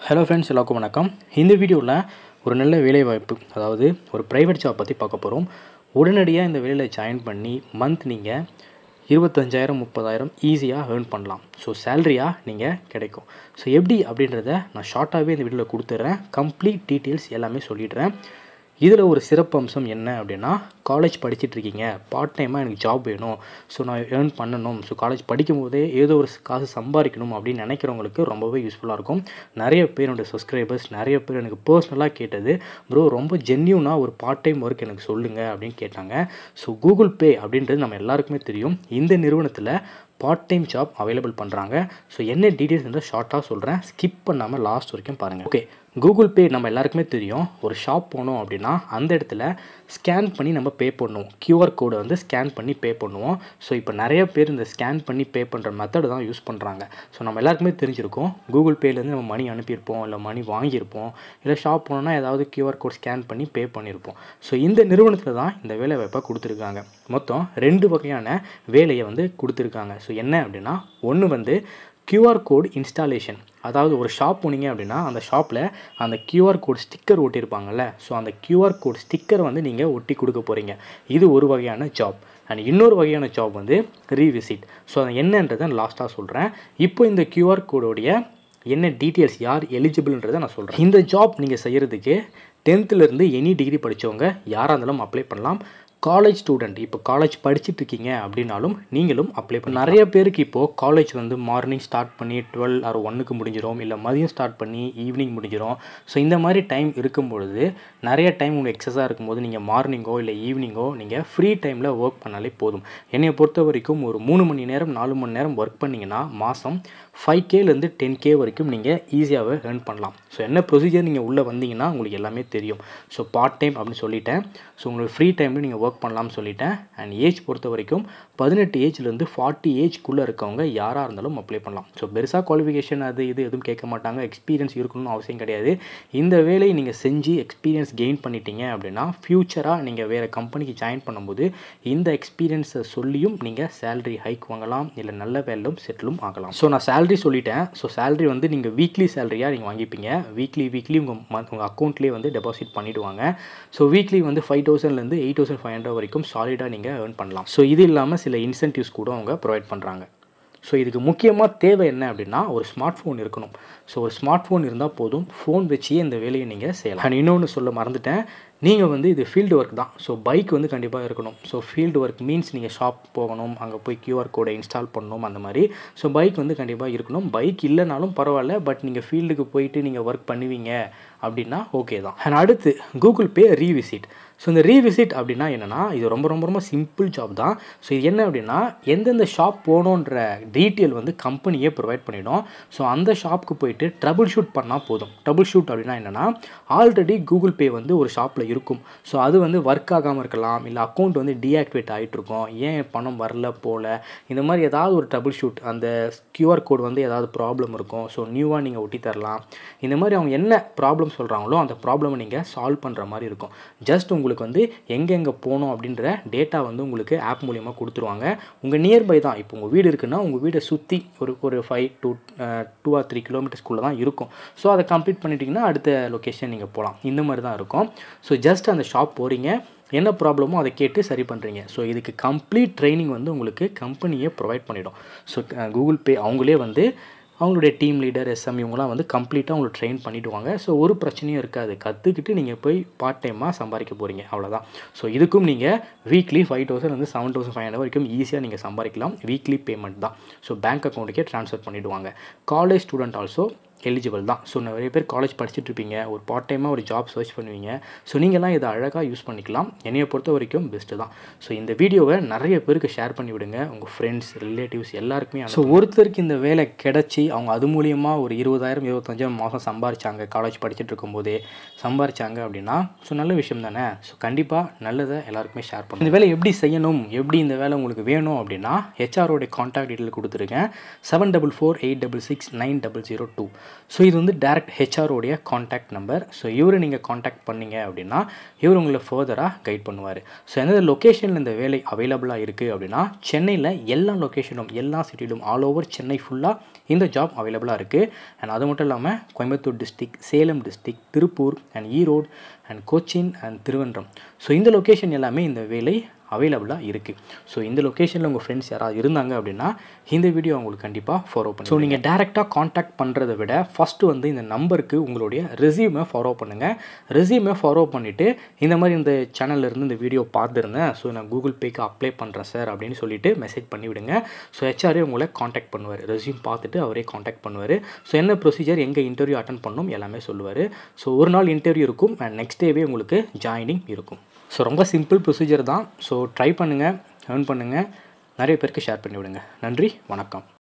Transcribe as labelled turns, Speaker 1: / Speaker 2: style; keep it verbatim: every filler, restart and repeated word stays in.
Speaker 1: Hello friends, எல்லாருக்கும் வணக்கம். இந்த வீடியோவில் ஒரு நல்ல வேலைவாய்ப்பு, அதாவது ஒரு ப்ரைவேட் ஜாப் பற்றி பார்க்க போகிறோம். உடனடியாக இந்த வேலையில் ஜாயின் பண்ணி மந்த் நீங்கள் இருபத்தஞ்சாயிரம் முப்பதாயிரம் ஈஸியாக ஏர்ன் பண்ணலாம். ஸோ சேலரியாக நீங்கள் கிடைக்கும். ஸோ எப்படி அப்படின்றத நான் ஷார்ட்டாகவே இந்த வீடியோவில் கொடுத்துட்றேன். கம்ப்ளீட் டீட்டெயில்ஸ் எல்லாமே சொல்லிடுறேன். இதில் ஒரு சிறப்பு அம்சம் என்ன அப்படின்னா, காலேஜ் படிச்சுட்ருக்கீங்க, பார்ட் டைமாக எனக்கு ஜாப் வேணும், ஸோ நான் ஏர்ன் பண்ணணும், ஸோ காலேஜ் படிக்கும் போதே ஏதோ ஒரு காசு சம்பாதிக்கணும் அப்படின்னு நினைக்கிறவங்களுக்கு ரொம்பவே யூஸ்ஃபுல்லாக இருக்கும். நிறைய பேர் என்னோடய சப்ஸ்கிரைபர்ஸ் நிறைய பேர் எனக்கு பர்சனலாக கேட்டது, ப்ரோ ரொம்ப ஜென்யூனாக ஒரு பார்ட் டைம் ஒர்க் எனக்கு சொல்லுங்கள் அப்படின்னு கேட்டாங்க. ஸோ கூகுள் பே அப்படின்றது நம்ம எல்லாருக்குமே தெரியும். இந்த நிறுவனத்தில் பார்ட் டைம் ஜாப் அவைலபிள் பண்ணுறாங்க. ஸோ என்ன டீட்டெயில்ஸ் வந்து ஷார்ட்டாக சொல்கிறேன், ஸ்கிப் பண்ணாமல் லாஸ்ட் வரைக்கும் பாருங்கள். ஓகே, கூகுள் பே நம்ம எல்லாருக்குமே தெரியும். ஒரு ஷாப் போனோம் அப்படின்னா அந்த இடத்துல ஸ்கேன் பண்ணி நம்ம பே பண்ணுவோம். கியூஆர் கோடை வந்து ஸ்கேன் பண்ணி பே பண்ணுவோம். ஸோ இப்போ நிறைய பேர் இந்த ஸ்கேன் பண்ணி பே பண்ணுற மெத்தடு தான் யூஸ் பண்ணுறாங்க. ஸோ நம்ம எல்லாருக்குமே தெரிஞ்சிருக்கும், கூகுள் பேலேருந்து நம்ம மணி அனுப்பியிருப்போம், இல்லை மணி வாங்கியிருப்போம், இல்லை ஷாப் போனோன்னா ஏதாவது கியூஆர் கோட் ஸ்கேன் பண்ணி பே பண்ணியிருப்போம். ஸோ இந்த நிறுவனத்தில் தான் இந்த வேலை வாய்ப்பை கொடுத்துருக்காங்க. மொத்தம் ரெண்டு வகையான வேலையை வந்து கொடுத்துருக்காங்க. ஸோ என்ன அப்படின்னா, ஒன்று வந்து கியூஆர் கோட் இன்ஸ்டாலேஷன். அதாவது ஒரு ஷாப் போனீங்க அப்படின்னா அந்த ஷாப்பில் அந்த கியூஆர் கோட் ஸ்டிக்கர் ஒட்டியிருப்பாங்கல்ல, ஸோ அந்த கியூஆர் கோட் ஸ்டிக்கர் வந்து நீங்கள் ஒட்டி கொடுக்க போகிறீங்க. இது ஒரு வகையான ஜாப். அண்ட் இன்னொரு வகையான ஜாப் வந்து ரீவிசிட். ஸோ அது என்னன்றதை நான் லாஸ்ட்டாக சொல்கிறேன். இப்போ இந்த கியூஆர் கோடோடைய என்ன டீட்டெயில்ஸ், யார் எலிஜிபிள்ன்றதை நான் சொல்கிறேன். இந்த ஜாப் நீங்கள் செய்கிறதுக்கு டென்த்துலேருந்து எனி டிகிரி படித்தவங்க யாராக இருந்தாலும் அப்ளை பண்ணலாம். காலேஜ் ஸ்டூடெண்ட், இப்போ காலேஜ் படிச்சுட்டு இருக்கீங்க அப்படின்னாலும் நீங்களும் அப்ளை பண்ண. நிறைய பேருக்கு இப்போது காலேஜ் வந்து மார்னிங் ஸ்டார்ட் பண்ணி டுவெல் ஆர் ஒன்னுக்கு முடிஞ்சிடும், இல்லை மதியம் ஸ்டார்ட் பண்ணி ஈவினிங் முடிஞ்சிடும். ஸோ இந்த மாதிரி டைம் இருக்கும் பொழுது, நிறைய டைம் உங்களுக்கு எக்ஸஸாக இருக்கும்போது நீங்கள் மார்னிங்கோ இல்லை ஈவினிங்கோ நீங்கள் ஃப்ரீ டைமில் ஒர்க் பண்ணாலே போதும். என்னை பொறுத்த வரைக்கும் ஒரு மூணு மணி நேரம் நாலு மணி நேரம் ஒர்க் பண்ணிங்கன்னா மாதம் ஃபைவ் கேலேருந்து டென் கே வரைக்கும் நீங்கள் ஈஸியாகவே ஏர்ன் பண்ணலாம். ஸோ என்ன ப்ரொசீஜர், நீங்கள் உள்ளே வந்தீங்கன்னா உங்களுக்கு எல்லாமே தெரியும். ஸோ பார்ட் டைம் அப்படின்னு சொல்லிட்டேன். ஸோ உங்களுக்கு ஃப்ரீ டைமில் நீங்கள் ஒர்க் பண்ணலாம்னு சொல்லிட்டேன். அண்ட் ஏஜ் பொறுத்த வரைக்கும் பதினெட்டு ஏஜ்லேருந்து ஃபார்ட்டி ஏஜ்க்குள்ளே இருக்கவங்க யாராக இருந்தாலும் அப்ளை பண்ணலாம். ஸோ பெருசாக குவாலிஃபிகேஷன் அது இது எதுவும் கேட்க மாட்டாங்க. எக்ஸ்பீரியன்ஸ் இருக்கணும்னு அவசியம் கிடையாது. இந்த வேலையை நீங்கள் செஞ்சு எக்ஸ்பீரியன்ஸ் கெயின் பண்ணிட்டீங்க அப்படின்னா ஃப்யூச்சராக நீங்கள் வேறு கம்பெனிக்கு ஜாயின் பண்ணும்போது இந்த எக்ஸ்பீரியன்ஸை சொல்லியும் நீங்கள் சேலரி ஹைக் வாங்கலாம், இல்லை நல்ல வேலையும் செட்டிலும் ஆகலாம். ஸோ நான் சேலரி சொல்லிட்டேன். ஸோ சேலரி வந்து நீங்கள் வீக்லி சேலரியாக நீங்கள் வாங்கிப்பீங்க. வீக்லி வீக்லி உங்கள் உங்கள் அக்கௌண்ட்லேயே வந்து டெபாசிட் பண்ணிவிடுவாங்க. ஸோ வீக்லி வந்து ஃபைவ் தௌசண்ட்லேருந்து எயிட் தௌசண்ட் ஃபைவ் ஹண்ட்ரட் வரைக்கும் சாலிடாக நீங்கள் ஏர்ன் பண்ணலாம். ஸோ இது இல்லாமல் சில இன்சென்டிவ்ஸ் கூட அவங்க ப்ரொவைட் பண்ணுறாங்க. ஸோ இதுக்கு முக்கியமாக தேவை என்ன அப்படின்னா, ஒரு ஸ்மார்ட் ஃபோன் இருக்கணும். ஸோ ஒரு ஸ்மார்ட் ஃபோன் இருந்தால் போதும், ஃபோன் வச்சே இந்த வேலையை நீங்கள் செய்யலாம். அண்ட் இன்னொன்று சொல்ல மறந்துட்டேன், நீங்கள் வந்து இது ஃபீல்டு ஒர்க் தான். ஸோ பைக் வந்து கண்டிப்பாக இருக்கணும். ஸோ ஃபீல்டு ஒர்க் மீன்ஸ் நீங்கள் ஷாப் போகணும், அங்கே போய் கியூஆர் கோடை இன்ஸ்டால் பண்ணணும், அந்த மாதிரி. ஸோ பைக் வந்து கண்டிப்பாக இருக்கணும். பைக் இல்லைனாலும் பரவாயில்ல, பட் நீங்கள் ஃபீல்டுக்கு போயிட்டு நீங்கள் ஒர்க் பண்ணுவீங்க அப்படின்னா ஓகே தான். அண்ட் அடுத்து கூகுள் பே ரீவிசிட். ஸோ இந்த ரீவிசிட் அப்படின்னா என்னென்னா, இது ரொம்ப ரொம்ப ரொம்ப சிம்பிள் ஜாப் தான். ஸோ இது என்ன அப்படின்னா, எந்தெந்த ஷாப் போகணுன்ற டீட்டெயில் வந்து கம்பெனியே ப்ரொவைட் பண்ணிவிடும். ஸோ அந்த ஷாப்புக்கு போயிட்டு ட்ரபுள் ஷூட் பண்ணால் போதும். ட்ரபுள் ஷூட் அப்படின்னா என்னென்னா, ஆல்ரெடி கூகுள் பே வந்து ஒரு ஷாப்பில் இருக்கும். ஸோ அது வந்து ஒர்க் ஆகாமல் இருக்கலாம், இல்லை அக்கௌண்ட் வந்து டீஆக்டிவேட் ஆகிட்ருக்கும், ஏன் பணம் வரல போல், இந்த மாதிரி ஏதாவது ஒரு ட்ரபுள் ஷூட், அந்த கியூஆர் கோட் வந்து ஏதாவது ப்ராப்ளம் இருக்கும். ஸோ நியூவாக நீங்கள் ஒட்டி தரலாம். இந்த மாதிரி அவங்க என்ன ப்ராப்ளம் சொல்கிறாங்களோ அந்த ப்ராப்ளமை நீங்கள் சால்வ் பண்ணுற மாதிரி இருக்கும். ஜஸ்ட் உங்களுக்கு வந்து எங்கெங்கே போகணும் அப்படின்ற டேட்டா வந்து உங்களுக்கு ஆப் மூலியமாக கொடுத்துருவாங்க. உங்கள் நியர்பை தான். இப்போ உங்கள் வீடு இருக்குன்னா உங்கள் வீடை சுற்றி ஒரு ஒரு five to two or three கிலோமீட்டர்ஸ்குள்ளே தான் இருக்கும். ஸோ அதை கம்ப்ளீட் பண்ணிட்டீங்கன்னா அடுத்த லொக்கேஷன் நீங்கள் போகலாம். இந்த மாதிரி தான் இருக்கும். ஸோ ஜஸ்ட் அந்த ஷாப் போகிறீங்க, என்ன ப்ராப்ளமோ அதை கேட்டு சரி பண்ணுறீங்க. ஸோ இதுக்கு கம்ப்ளீட் ட்ரைனிங் வந்து உங்களுக்கு கம்பெனியே ப்ரொவைட் பண்ணிடும். ஸோ கூகுள் பே அவங்களே வந்து அவங்களுடைய டீம் லீடர் எஸ்எம் இவங்களாம் வந்து கம்ப்ளீட்டாக உங்களுக்கு ட்ரெயின் பண்ணிவிடுவாங்க. ஸோ ஒரு பிரச்சனையும் இருக்காது. கற்றுக்கிட்டு நீங்கள் போய் பார்ட் டைமாக சம்பாதிக்க போகிறீங்க, அவ்வளோதான். ஸோ இதுக்கும் நீங்கள் வீக்லி ஃபைவ் தௌசண்ட் வந்து செவன் தௌசண்ட் ஃபைவ் ஹண்ட்ரட் வரைக்கும் ஈஸியாக நீங்கள் சம்பாதிக்கலாம். வீக்லி பேமெண்ட் தான். ஸோ பேங்க் அக்கௌண்ட்டுக்கே ட்ரான்ஸ்ஃபர் பண்ணிவிடுவாங்க. காலேஜ் ஸ்டூடெண்ட் ஆல்சோ எலிஜிபிள் தான். ஸோ நிறைய பேர் காலேஜ் படிச்சுட்டு இருப்பீங்க, ஒரு பார்ட் டைமாக ஒரு ஜாப் சர்ச் பண்ணுவீங்க. ஸோ நீங்கள்லாம் இதை அழகாக யூஸ் பண்ணிக்கலாம். என்னையை பொறுத்த வரைக்கும் பெஸ்ட்டு தான். ஸோ இந்த வீடியோவை நிறைய பேருக்கு ஷேர் பண்ணி விடுங்க, உங்கள் ஃப்ரெண்ட்ஸ் ரிலேட்டிவ்ஸ் எல்லாருக்குமே. ஸோ ஒருத்தருக்கு இந்த வேலை கிடச்சி அவங்க அது மூலியமாக ஒரு இருபதாயிரம் இருபத்தஞ்சாயிரம் மாதம் சம்பாரிச்சாங்க, காலேஜ் படிச்சுட்டு இருக்கும்போதே சம்பாரிச்சாங்க அப்படின்னா ஸோ நல்ல விஷயம் தானே. ஸோ கண்டிப்பாக நல்லதை எல்லாருக்குமே ஷேர் பண்ணுங்க. இந்த வேலை எப்படி செய்யணும், எப்படி இந்த வேலை உங்களுக்கு வேணும் அப்படின்னா ஹெச்ஆரோடைய கான்டாக்ட் டீட்டெயில் கொடுத்துருக்கேன். Seven double four eight double six nine double zero two so இது வந்து டேரக்ட் ஹெச்ஆரோடைய காண்டாக்ட் நம்பர். ஸோ இவரை நீங்கள் காண்டாக்ட் பண்ணீங்க அப்படின்னா இவர் உங்களை ஃபர்தராக கைட் பண்ணுவார். ஸோ எந்த லொக்கேஷனில் இந்த வேலை அவைலபிளாக இருக்குது அப்படின்னா சென்னையில் எல்லா லொக்கேஷனும் எல்லா சிட்டிலும் ஆல் ஓவர் சென்னை ஃபுல்லாக இந்த ஜாப் அவைலபிளாக இருக்குது. அண்ட் அது மட்டும் இல்லாமல் Coimbatore district, Salem district, Tiruppur and Erode and Cochin and Trivandrum, so இந்த லொக்கேஷன் எல்லாமே இந்த வேலை அவைலபிளாக இருக்குது. ஸோ இந்த லொக்கேஷனில் உங்கள் ஃப்ரெண்ட்ஸ் யாராவது இருந்தாங்க அப்படின்னா இந்த வீடியோ அவங்களுக்கு கண்டிப்பாக ஃபாலோ பண்ணுங்கள். ஸோ நீங்கள் டேரெக்டாக காண்டாக்ட் பண்ணுறதை விட ஃபஸ்ட்டு வந்து இந்த நம்பருக்கு உங்களுடைய ரெஸ்யூமை ஃபாலோ பண்ணுங்கள். ரெஸ்யூமை ஃபாலோ பண்ணிவிட்டு இந்த மாதிரி இந்த சேனல்லேருந்து இந்த வீடியோ பார்த்துருந்தேன், ஸோ நான் கூகுள் பேக்கு அப்ளை பண்ணுறேன் சார் அப்படின்னு சொல்லிட்டு மெசேஜ் பண்ணிவிடுங்க. ஸோ ஹெச்ஆரே உங்களை காண்டாக்ட் பண்ணுவார். ரெஸ்யூம் பார்த்துட்டு அவரே காண்டாக்ட் பண்ணுவார். ஸோ என்ன ப்ரொசீஜர், எங்கே இன்டர்வியூ அட்டன் பண்ணணும் எல்லாமே சொல்லுவார். ஸோ ஒரு நாள் இன்டர்வியூ இருக்கும் அண்ட் நெக்ஸ்ட் டேவே உங்களுக்கு ஜாயினிங் இருக்கும். ஸோ ரொம்ப சிம்பிள் ப்ரொசீஜர் தான். ஸோ ட்ரை பண்ணுங்கள், ஏர்ன் பண்ணுங்கள், நிறைய பேருக்கு ஷேர் பண்ணி விடுங்க. நன்றி, வணக்கம்.